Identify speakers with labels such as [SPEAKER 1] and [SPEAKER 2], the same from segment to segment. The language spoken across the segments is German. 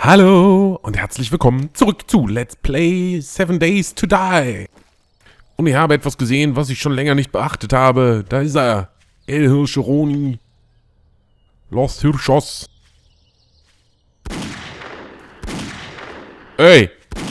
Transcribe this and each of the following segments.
[SPEAKER 1] Hallo und herzlich willkommen zurück zu Let's Play 7 Days to Die. Und ich habe etwas gesehen, was ich schon länger nicht beachtet habe. Da ist er. El Hirscheroni. Los Hirschos. Ey.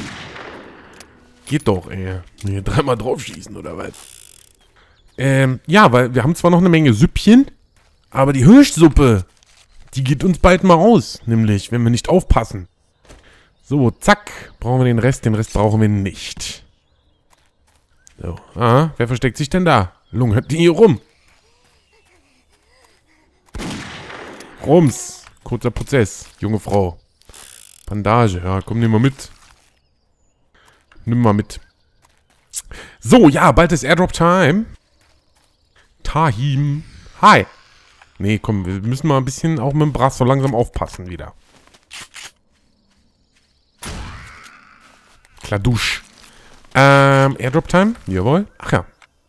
[SPEAKER 1] Geht doch, ey. Hier dreimal draufschießen, oder was? Ja, weil wir haben zwar noch eine Menge Süppchen, aber die Hirschsuppe, die geht uns bald mal aus, nämlich, wenn wir nicht aufpassen. So, zack, brauchen wir den Rest brauchen wir nicht. So, aha, wer versteckt sich denn da? Lungert die hier rum. Rums, kurzer Prozess, junge Frau. Bandage, ja, komm, nimm mal mit. Nimm mal mit. So, ja, bald ist Airdrop-Time. Tahim. Hi. Nee, komm, wir müssen mal ein bisschen auch mit dem Brass so langsam aufpassen wieder. Kladusch. Airdrop-Time? Jawohl. Ach ja.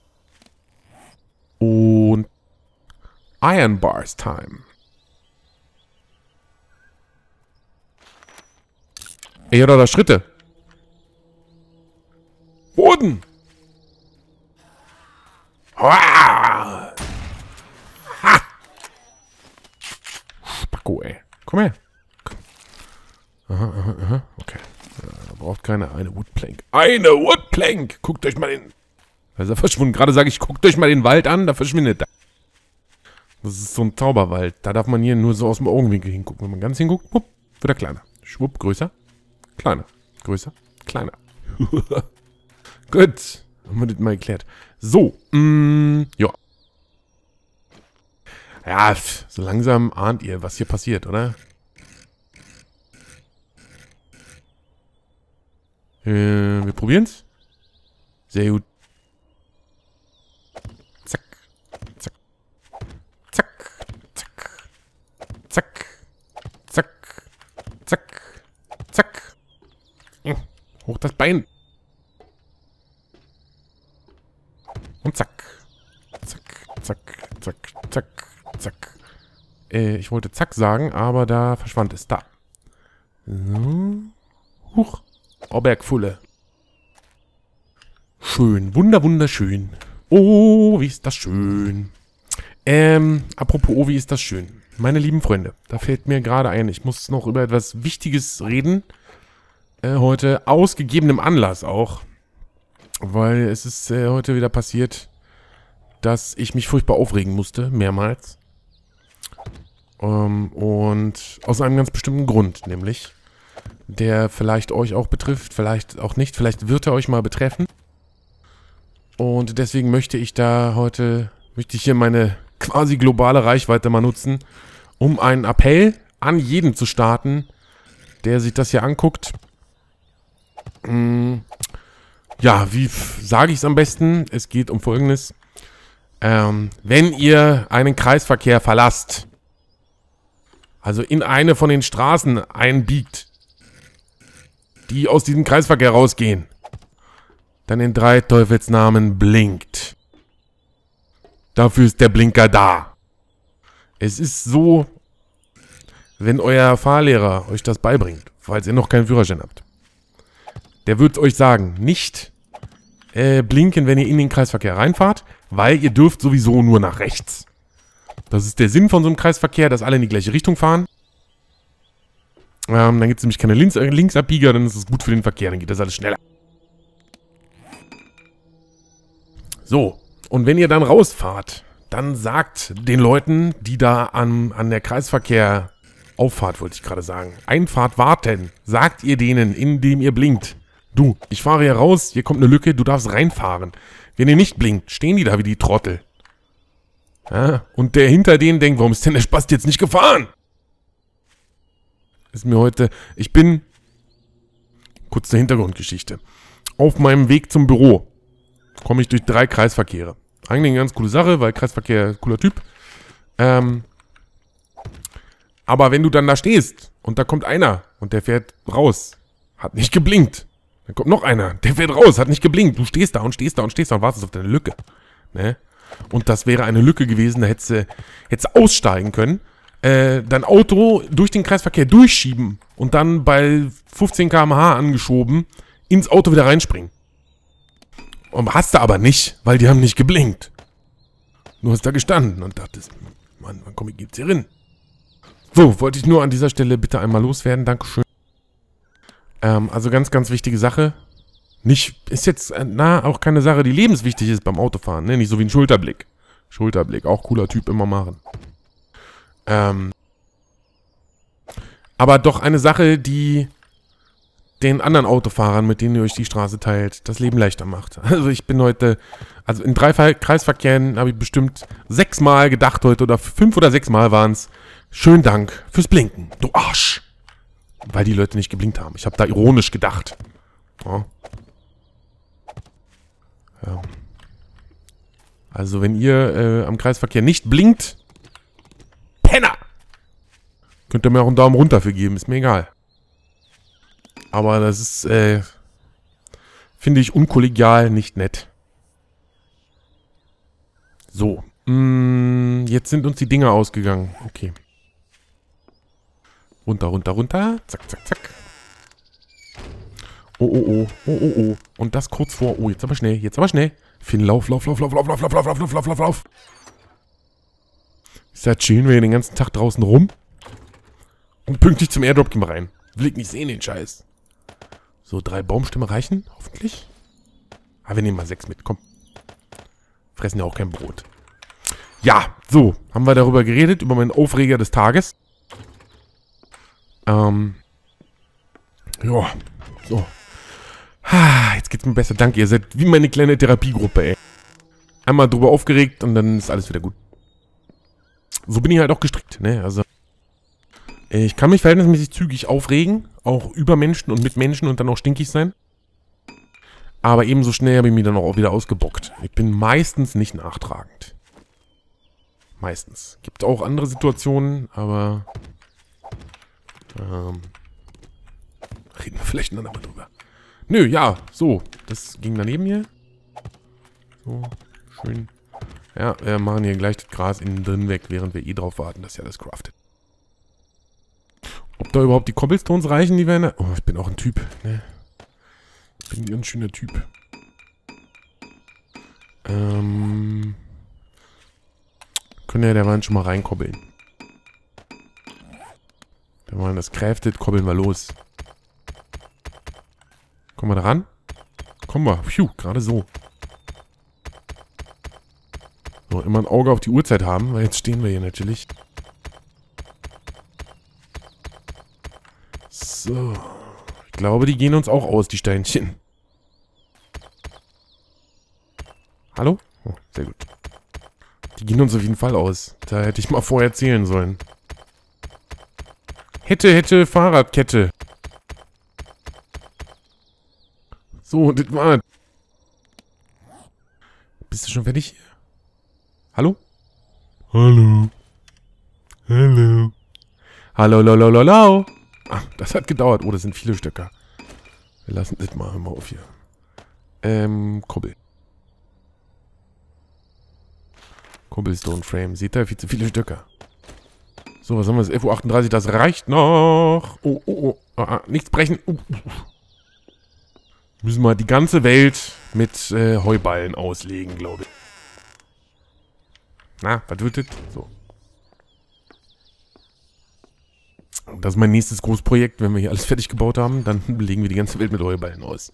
[SPEAKER 1] Und Iron Bars Time. Ey, oder da Schritte. Boden. Ha! Spacko, ey. Komm her. Aha. Okay. Ja, braucht keine eine Woodplank. Eine Woodplank! Guckt euch mal den... Da ist er verschwunden. Gerade sage ich, guckt euch mal den Wald an, da verschwindet er. Das ist so ein Zauberwald. Da darf man hier nur so aus dem Augenwinkel hingucken. Wenn man ganz hinguckt, wupp, wird er kleiner. Schwupp, größer. Kleiner. Größer. Kleiner. Gut. Haben wir das mal geklärt. So. Ja. Ja, so langsam ahnt ihr, was hier passiert, oder? Wir probieren's. Sehr gut. Zack. Zack. Zack. Zack. Zack. Zack. Zack. Zack. Hoch das Bein. Und zack. Zack. Zack. Zack. Zack. Zack. Ich wollte zack sagen, aber da verschwand es. Da. So. Huch. Aubergfulle. Schön. Wunderschön. Oh, wie ist das schön. Apropos, oh, wie ist das schön. Meine lieben Freunde, da fällt mir gerade ein, ich muss noch über etwas Wichtiges reden. Heute aus gegebenem Anlass auch. Weil es ist heute wieder passiert, dass ich mich furchtbar aufregen musste, mehrmals. Und aus einem ganz bestimmten Grund, nämlich, der vielleicht euch auch betrifft, vielleicht auch nicht, vielleicht wird er euch mal betreffen. Und deswegen möchte ich hier meine quasi globale Reichweite mal nutzen, um einen Appell an jeden zu starten, der sich das hier anguckt. Ja, wie sage ich es am besten? Es geht um Folgendes. Wenn ihr einen Kreisverkehr verlasst, also in eine von den Straßen einbiegt, die aus diesem Kreisverkehr rausgehen, dann in 3 Teufelsnamen blinkt. Dafür ist der Blinker da. Es ist so, wenn euer Fahrlehrer euch das beibringt, falls ihr noch keinen Führerschein habt. Der wird euch sagen, nicht blinken, wenn ihr in den Kreisverkehr reinfahrt, weil ihr dürft sowieso nur nach rechts. Das ist der Sinn von so einem Kreisverkehr, dass alle in die gleiche Richtung fahren. Dann gibt es nämlich keine Linksabbieger, dann ist es gut für den Verkehr, dann geht das alles schneller. So, und wenn ihr dann rausfahrt, dann sagt den Leuten, die da an der Kreisverkehr-Auffahrt, wollte ich gerade sagen, Einfahrt warten, sagt ihr denen, indem ihr blinkt. Du, ich fahre hier raus, hier kommt eine Lücke, du darfst reinfahren. Wenn ihr nicht blinkt, stehen die da wie die Trottel. Ja, und der hinter denen denkt, warum ist denn der Spast jetzt nicht gefahren? Ist mir heute... Ich bin... Kurz zur Hintergrundgeschichte. Auf meinem Weg zum Büro komme ich durch 3 Kreisverkehre. Eigentlich eine ganz coole Sache, weil Kreisverkehr, cooler Typ. Aber wenn du dann da stehst und da kommt einer und der fährt raus, hat nicht geblinkt. Dann kommt noch einer, der fährt raus, hat nicht geblinkt. Du stehst da und stehst da und stehst da und wartest auf deine Lücke. Ne? Und das wäre eine Lücke gewesen, da hättest du aussteigen können. dein Auto durch den Kreisverkehr durchschieben und dann bei 15 km/h angeschoben ins Auto wieder reinspringen. Und hast du aber nicht, weil die haben nicht geblinkt. Du hast da gestanden und dachtest, Mann, wann komme ich jetzt hier rein? So, wollte ich nur an dieser Stelle bitte einmal loswerden. Dankeschön. Also ganz, ganz wichtige Sache. Ist jetzt, auch keine Sache, die lebenswichtig ist beim Autofahren, ne? Nicht so wie ein Schulterblick. Schulterblick, auch cooler Typ, immer machen. Aber doch eine Sache, die den anderen Autofahrern, mit denen ihr euch die Straße teilt, das Leben leichter macht. Also ich bin heute, also in 3 Kreisverkehren habe ich bestimmt 6 Mal gedacht heute, oder 5 oder 6 Mal waren es, schönen Dank fürs Blinken, du Arsch. Weil die Leute nicht geblinkt haben. Ich habe da ironisch gedacht. Ja. Ja. Also wenn ihr am Kreisverkehr nicht blinkt, Penner! Könnt ihr mir auch einen Daumen runter für geben, ist mir egal. Aber das ist, finde ich unkollegial, nicht nett. So. Jetzt sind uns die Dinger ausgegangen. Okay. Runter, runter, runter. Zack, zack, zack. Oh, oh, oh. Oh, oh, oh. Und das kurz vor. Oh, jetzt aber schnell. Jetzt aber schnell. Finn, lauf, lauf, lauf, lauf, lauf, lauf, lauf, lauf, lauf, lauf, lauf, lauf. Ist ja chillen wir hier den ganzen Tag draußen rum. Und pünktlich zum Airdrop gehen wir rein. Will ich nicht sehen, den Scheiß. So, 3 Baumstämme reichen, hoffentlich. Ah, wir nehmen mal 6 mit, komm. Fressen ja auch kein Brot. Ja, so, haben wir darüber geredet, über meinen Aufreger des Tages. Ja, so. Jetzt geht's mir besser, danke, ihr seid wie meine kleine Therapiegruppe, ey. Einmal drüber aufgeregt und dann ist alles wieder gut. So bin ich halt auch gestrickt, ne, also. Ich kann mich verhältnismäßig zügig aufregen, auch über Menschen und mit Menschen und dann auch stinkig sein. Aber ebenso schnell habe ich mich dann auch wieder ausgebockt. Ich bin meistens nicht nachtragend. Meistens. Gibt auch andere Situationen, aber reden wir vielleicht dann aber drüber. Nö, ja, so. Das ging daneben hier. So, schön. Ja, wir machen hier gleich das Gras innen drin weg, während wir eh drauf warten, dass ja das craftet. Ob da überhaupt die Cobblestones reichen, die werden... Oh, ich bin auch ein Typ, ne? Ich bin ein ganz schöner Typ. Können ja derweil schon mal reinkobbeln. Wenn man das craftet, kobbeln wir los. Kommen wir da ran? Kommen wir. Phew, gerade so. So, immer ein Auge auf die Uhrzeit haben, weil jetzt stehen wir hier natürlich. So. Ich glaube, die gehen uns auch aus, die Steinchen. Hallo? Oh, sehr gut. Die gehen uns auf jeden Fall aus. Da hätte ich mal vorher zählen sollen. Hätte, Fahrradkette. So, das war... Bist du schon fertig hier? Hallo? Hallo. Hallo. Hallo, lolololo. Ah, das hat gedauert. Oh, das sind viele Stöcker. Wir lassen das mal auf hier. Kobbel. Cobblestone Frame. Seht ihr? Viel zu viele Stöcker. So, was haben wir jetzt? 11:38 Uhr. Das reicht noch. Oh, oh, oh. Nichts brechen. Müssen wir die ganze Welt mit Heuballen auslegen, glaube ich. Na, was wird das? So. Das ist mein nächstes Großprojekt. Wenn wir hier alles fertig gebaut haben, dann belegen wir die ganze Welt mit Heuballen aus.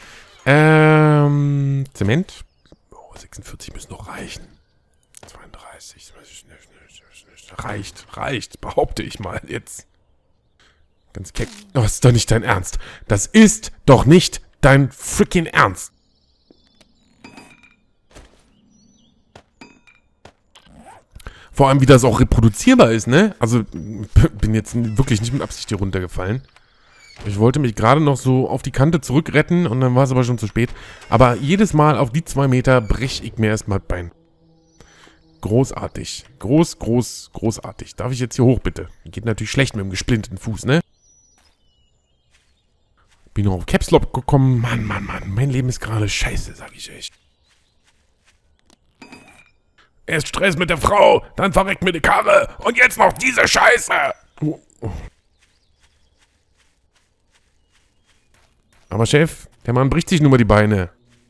[SPEAKER 1] Zement. Oh, 46 müssen noch reichen. 32. Reicht, behaupte ich mal jetzt. Ganz keck. Oh, das ist doch nicht dein Ernst. Das ist doch nicht dein freaking Ernst. Vor allem, wie das auch reproduzierbar ist, ne? Also, bin jetzt wirklich nicht mit Absicht hier runtergefallen. Ich wollte mich gerade noch so auf die Kante zurückretten und dann war es aber schon zu spät. Aber jedes Mal auf die 2 Meter breche ich mir erstmal das Bein. Großartig. Großartig. Darf ich jetzt hier hoch, bitte? Geht natürlich schlecht mit dem gesplinteten Fuß, ne? Bin noch auf Caps Lock gekommen. Mann. Mein Leben ist gerade scheiße, sag ich echt. Erst Stress mit der Frau, dann verreckt mir die Karre und jetzt noch diese Scheiße. Aber Chef, der Mann bricht sich nur mal die Beine.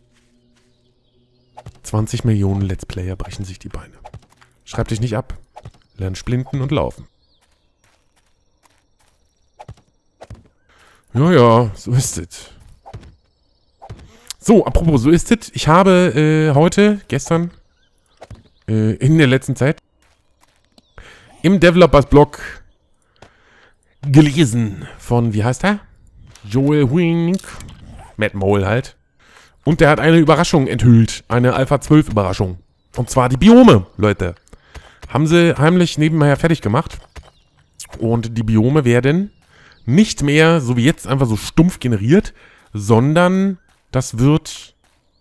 [SPEAKER 1] 20 Millionen Let's Player brechen sich die Beine. Schreib dich nicht ab. Lern sprinten und laufen. Ja, so ist es. So, apropos, so ist es. Ich habe gestern, in der letzten Zeit, im Developers-Blog gelesen von, wie heißt er? Joel Wink. Matt Mole halt. Und der hat eine Überraschung enthüllt. Eine Alpha 12 Überraschung. Und zwar die Biome, Leute. Haben sie heimlich nebenher fertig gemacht. Und die Biome werden nicht mehr, so wie jetzt, einfach so stumpf generiert, sondern das wird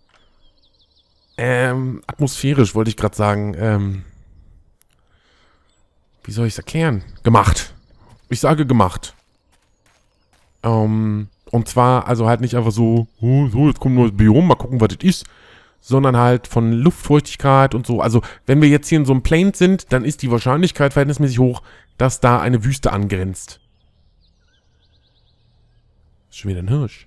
[SPEAKER 1] atmosphärisch, wollte ich gerade sagen. Wie soll ich es erklären? Gemacht. Ich sage gemacht. Und zwar, also halt nicht einfach so, so, jetzt kommt nur das Biom, mal gucken, was das ist, sondern halt von Luftfeuchtigkeit und so. Also, wenn wir jetzt hier in so einem Plain sind, dann ist die Wahrscheinlichkeit verhältnismäßig hoch, dass da eine Wüste angrenzt. Ist schon wieder ein Hirsch.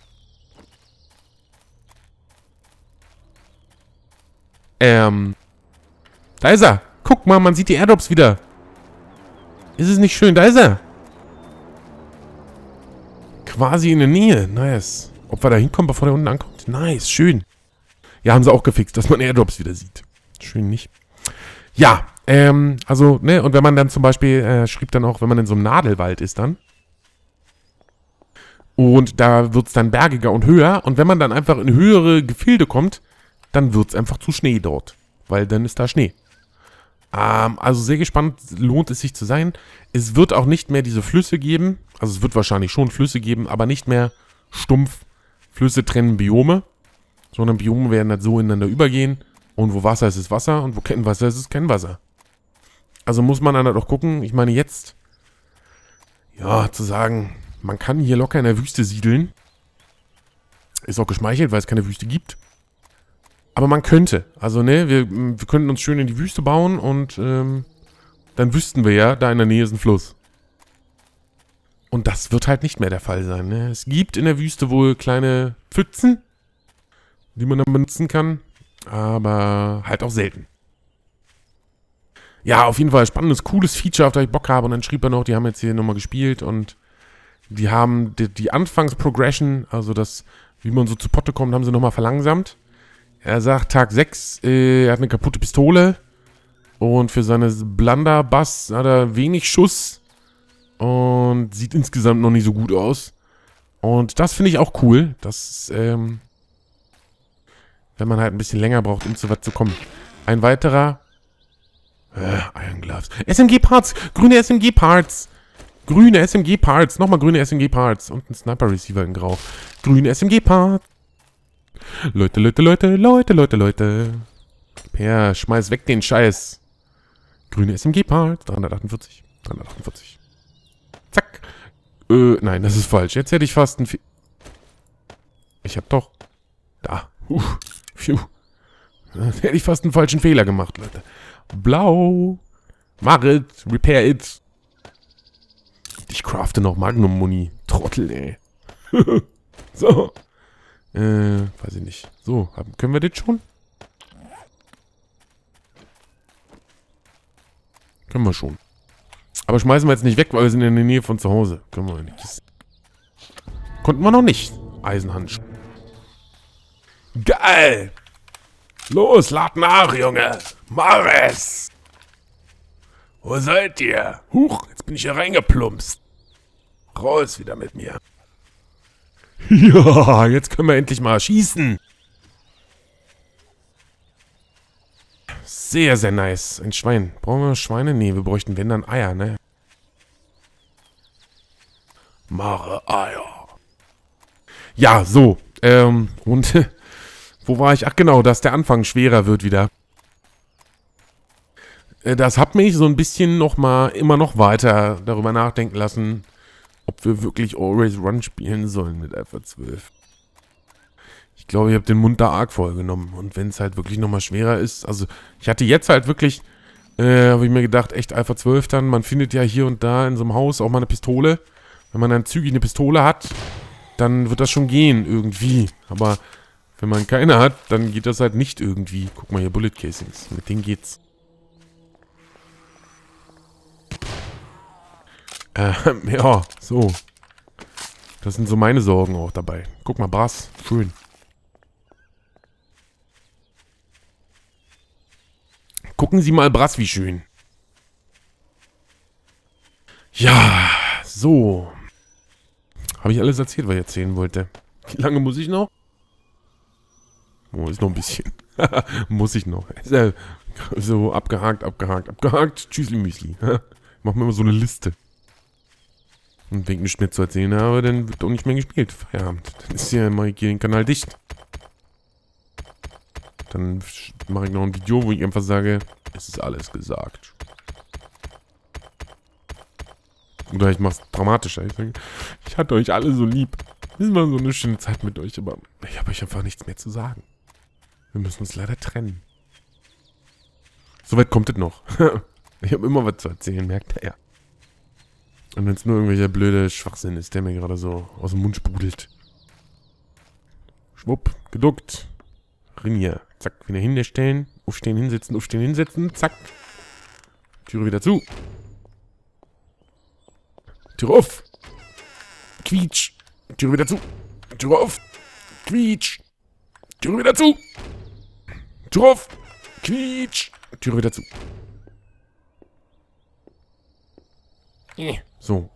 [SPEAKER 1] Da ist er. Guck mal, man sieht die Airdrops wieder. Ist es nicht schön? Da ist er. Quasi in der Nähe. Nice. Ob wir da hinkommen, bevor der unten ankommt? Nice, schön. Ja, haben sie auch gefixt, dass man Airdrops wieder sieht. Schön nicht. Ja, also, ne, und wenn man dann zum Beispiel, schrieb dann auch, wenn man in so einem Nadelwald ist dann. Und da wird es dann bergiger und höher. Und wenn man dann einfach in höhere Gefilde kommt, dann wird es einfach zu Schnee dort. Weil dann ist da Schnee. Also sehr gespannt, lohnt es sich zu sein. Es wird auch nicht mehr diese Flüsse geben. Also es wird wahrscheinlich schon Flüsse geben, aber nicht mehr stumpf. Flüsse trennen Biome. Sondern Biome werden halt so ineinander übergehen. Und wo Wasser ist, ist Wasser. Und wo kein Wasser ist, ist kein Wasser. Also muss man dann halt auch gucken. Ich meine jetzt, ja, zu sagen, man kann hier locker in der Wüste siedeln. Ist auch geschmeichelt, weil es keine Wüste gibt. Aber man könnte. Also, ne, wir könnten uns schön in die Wüste bauen und dann wüssten wir ja, da in der Nähe ist ein Fluss. Und das wird halt nicht mehr der Fall sein, ne? Es gibt in der Wüste wohl kleine Pfützen, die man dann benutzen kann, aber halt auch selten. Ja, auf jeden Fall spannendes, cooles Feature, auf das ich Bock habe. Und dann schrieb er noch, die haben jetzt hier nochmal gespielt und die haben die Anfangs-Progression, also das, wie man so zu Potte kommt, haben sie nochmal verlangsamt. Er sagt, Tag 6, er hat eine kaputte Pistole und für seine Blunderbuss hat er wenig Schuss und sieht insgesamt noch nicht so gut aus. Und das finde ich auch cool, dass, wenn man halt ein bisschen länger braucht, um zu was zu kommen. Ein weiterer, Iron Gloves. SMG-Parts, grüne SMG-Parts. Grüne SMG-Parts, nochmal grüne SMG-Parts und ein Sniper-Receiver in Grau. Grüne SMG-Parts. Leute. Per, schmeiß weg den Scheiß. Grüne SMG-Part. 348. Zack. Nein, das ist falsch. Jetzt hätte ich fast einen Ich hab doch... Da. Phew. Jetzt hätte ich fast einen falschen Fehler gemacht, Leute. Blau. Mach it. Repair it. Ich crafte noch Magnum-Muni. Trottel, ey. So. Weiß ich nicht. So, können wir das schon? Können wir schon. Aber schmeißen wir jetzt nicht weg, weil wir sind in der Nähe von zu Hause. Können wir nicht. Konnten wir noch nicht. Eisenhandschuh. Geil! Los, lad nach, Junge! Mach es! Wo seid ihr? Huch, jetzt bin ich hier reingeplumpst. Raus wieder mit mir. Ja, jetzt können wir endlich mal schießen. Sehr, sehr nice. Ein Schwein. Brauchen wir Schweine? Nee, wir bräuchten, wenn dann, Eier, ne? Mache Eier. Ja, so. Und wo war ich? Ach genau, dass der Anfang schwerer wird wieder. Das hat mich so ein bisschen immer noch weiter darüber nachdenken lassen, ob wir wirklich Always Run spielen sollen mit Alpha 12. Ich glaube, ich habe den Mund da arg voll genommen. Und wenn es halt wirklich nochmal schwerer ist, also ich hatte jetzt halt wirklich, habe ich mir gedacht, echt Alpha 12 dann, man findet ja hier und da in so einem Haus auch mal eine Pistole. Wenn man dann zügig eine Pistole hat, dann wird das schon gehen irgendwie. Aber wenn man keine hat, dann geht das halt nicht irgendwie. Guck mal hier, Bullet Casings. Mit denen geht's. Ja, so. Das sind so meine Sorgen auch dabei. Guck mal, Brass. Schön. Gucken Sie mal, Brass, wie schön. Ja, so. Habe ich alles erzählt, was ich erzählen wollte. Wie lange muss ich noch? Oh, ist noch ein bisschen. Muss ich noch. So, abgehakt, abgehakt, abgehakt. Tschüssli, Müsli. Mach mir immer so eine Liste. Und wenn ich nichts mehr zu erzählen habe, dann wird auch nicht mehr gespielt. Feierabend. Dann ist ja mal hier den Kanal dicht. Dann mache ich noch ein Video, wo ich einfach sage, es ist alles gesagt. Oder ich mache es dramatischer. Ich sage, ich hatte euch alle so lieb. Es war so eine schöne Zeit mit euch, aber ich habe euch einfach nichts mehr zu sagen. Wir müssen uns leider trennen. Soweit kommt es noch. Ich habe immer was zu erzählen, merkt ihr ja. Und wenn es nur irgendwelcher blöde Schwachsinn ist, der mir gerade so aus dem Mund sprudelt. Schwupp, geduckt. Rinnier. Zack, wieder hinstellen. Aufstehen, hinsetzen, zack. Türe wieder zu. Türe auf. Quietsch. Türe wieder zu. Türe auf. Quietsch. Türe wieder zu. Türe auf. Quietsch. Türe wieder zu. So,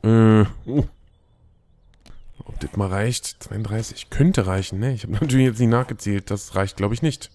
[SPEAKER 1] ob das mal reicht? 32. Könnte reichen, ne? Ich habe natürlich jetzt nicht nachgezählt. Das reicht, glaube ich, nicht.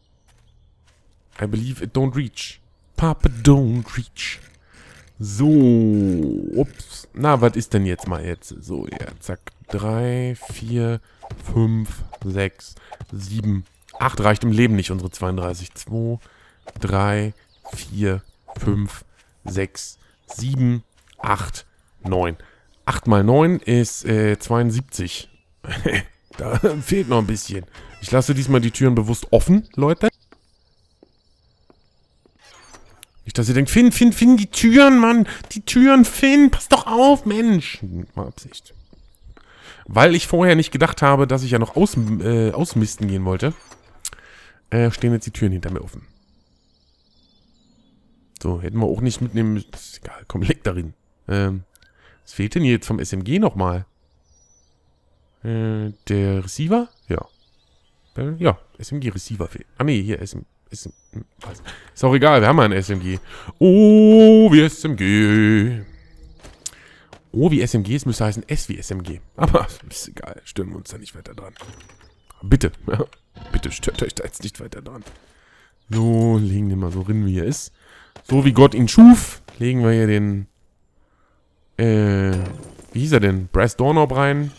[SPEAKER 1] I believe it don't reach. Papa don't reach. So. Ups. Na, was ist denn jetzt mal jetzt? So, ja, zack. 3, 4, 5, 6, 7, 8 reicht im Leben nicht, unsere 32. 2, 3, 4, 5, 6, 7, 8, 9. 8 mal 9 ist 72. Da fehlt noch ein bisschen. Ich lasse diesmal die Türen bewusst offen, Leute. Nicht, dass ihr denkt, Finn, die Türen, Mann. Die Türen, Finn, pass doch auf, Mensch. Mal Absicht. Weil ich vorher nicht gedacht habe, dass ich ja noch ausmisten gehen wollte, stehen jetzt die Türen hinter mir offen. So, hätten wir auch nicht mitnehmen müssen. Ist egal, komm, leg darin. Was fehlt denn jetzt vom SMG nochmal? Der Receiver? Ja. Ja, SMG-Receiver fehlt. Ah, nee, hier ist auch egal, wir haben ja ein SMG. Oh, wie SMG. O wie SMG, es müsste heißen S wie SMG. Aber ist egal, stören wir uns da nicht weiter dran. Bitte, ja, bitte stört euch da jetzt nicht weiter dran. So, legen wir mal so rein, wie er ist. So wie Gott ihn schuf, legen wir hier den, wie hieß er denn? Brass Doorknob rein.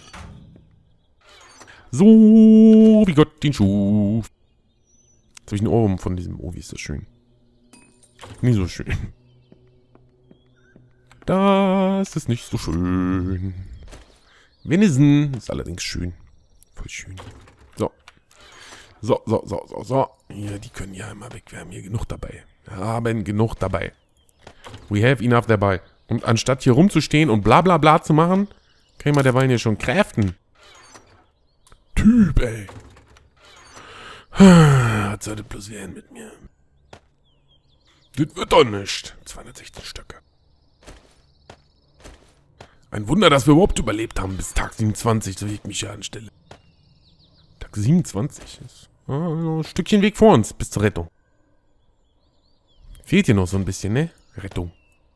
[SPEAKER 1] So wie Gott ihn schuf. Jetzt habe ich einen Ohrwurm von diesem, oh, wie ist das schön. Nie so schön. Das ist nicht so schön. Venison ist allerdings schön. Voll schön. So. So. Hier, die können ja immer weg. Wir haben hier genug dabei. Wir haben genug dabei. We have enough dabei. Und anstatt hier rumzustehen und bla bla bla zu machen, kann ich mal derweil hier schon craften. Typ, ey. Was soll das bloß werden mit mir? Das wird doch nicht. 216 Stöcke. Ein Wunder, dass wir überhaupt überlebt haben bis Tag 27, so wie ich mich hier anstelle. Tag 27 ist ein Stückchen Weg vor uns bis zur Rettung. Fehlt hier noch so ein bisschen, ne? Rettung.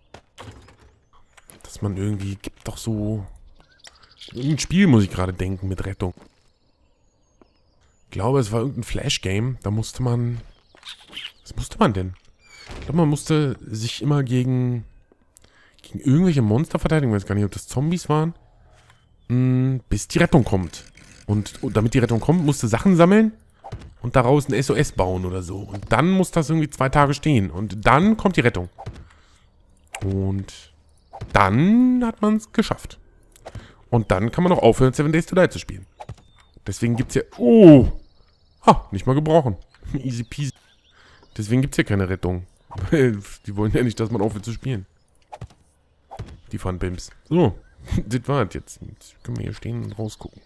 [SPEAKER 1] Dass man irgendwie, gibt doch so... Irgendein Spiel muss ich gerade denken mit Rettung. Ich glaube, es war irgendein Flash-Game. Da musste man... Was musste man denn? Ich glaube, man musste sich immer gegen irgendwelche Monster verteidigen. Ich weiß gar nicht, ob das Zombies waren. Bis die Rettung kommt. Und damit die Rettung kommt, musste Sachen sammeln und daraus ein SOS bauen oder so. Und dann muss das irgendwie 2 Tage stehen. Und dann kommt die Rettung. Und dann hat man es geschafft. Und dann kann man auch aufhören, 7 Days to Die zu spielen. Deswegen gibt es ja... Oh! Ha, nicht mal gebrochen. Easy peasy. Deswegen gibt es hier keine Rettung. Die wollen ja nicht, dass man aufhört zu spielen. Die Funbims. So, das war's jetzt. Jetzt können wir hier stehen und rausgucken.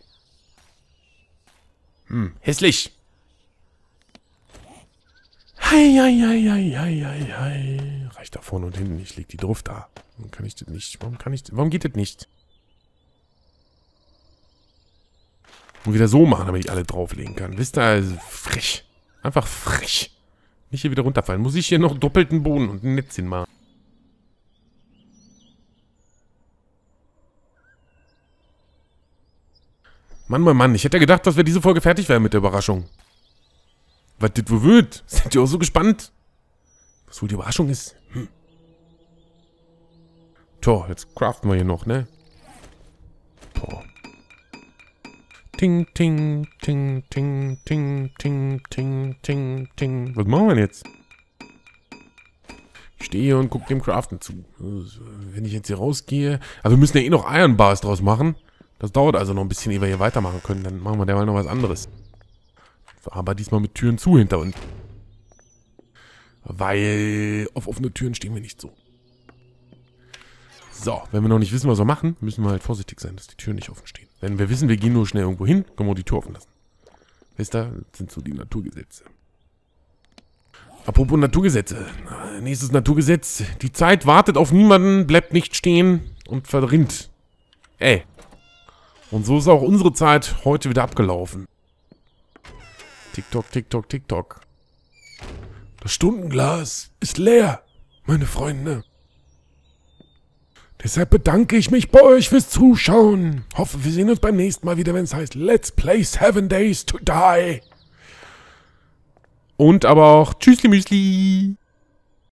[SPEAKER 1] Hässlich. Hei. Reicht da vorne und hinten. Ich leg die drauf da. Warum kann ich das nicht? Warum geht das nicht? Und wieder so machen, damit ich alle drauflegen kann. Wisst ihr, also frech. Einfach frech. Nicht hier wieder runterfallen. Muss ich hier noch doppelten Boden und ein Netzchen machen. Mann. Ich hätte ja gedacht, dass wir diese Folge fertig wären mit der Überraschung. Was das wohl wird? Seid ihr auch so gespannt? Was wohl die Überraschung ist? Tja, jetzt craften wir hier noch, ne? Boah. Ting. Was machen wir denn jetzt? Ich stehe hier und gucke dem Craften zu. Wenn ich jetzt hier rausgehe... Aber wir müssen ja eh noch Iron Bars draus machen. Das dauert also noch ein bisschen, ehe wir hier weitermachen können. Dann machen wir derweil noch was anderes. Aber diesmal mit Türen zu hinter uns. Weil auf offene Türen stehen wir nicht so. So, wenn wir noch nicht wissen, was wir machen, müssen wir halt vorsichtig sein, dass die Türen nicht offen stehen. Wenn wir wissen, wir gehen nur schnell irgendwo hin, können wir die Tür offen lassen. Wisst ihr, das sind so die Naturgesetze. Apropos Naturgesetze. Nächstes Naturgesetz. Die Zeit wartet auf niemanden, bleibt nicht stehen und verrinnt. Und so ist auch unsere Zeit heute wieder abgelaufen. Tick-Tock. Das Stundenglas ist leer, meine Freunde. Deshalb bedanke ich mich bei euch fürs Zuschauen. Hoffe, wir sehen uns beim nächsten Mal wieder, wenn es heißt Let's Play 7 Days to Die. Und aber auch Tschüssli Müsli.